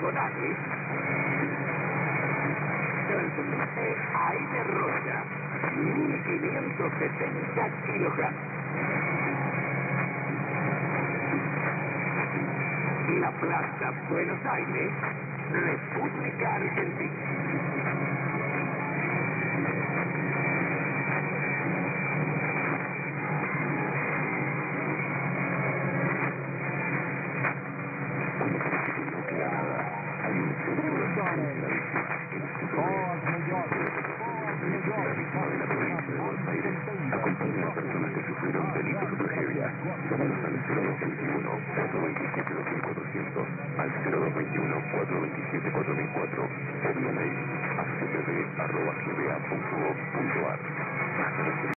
diagonales. Transmite aire rosa, 1570 kilogramos. La Plaza Buenos Aires, República Argentina. Acompaña a personas que sufrieron delitos o tragedia. Llámanos al 0221-427-2400, al 0221-427-4004 o vía mail a cpd@gba.gov.ar.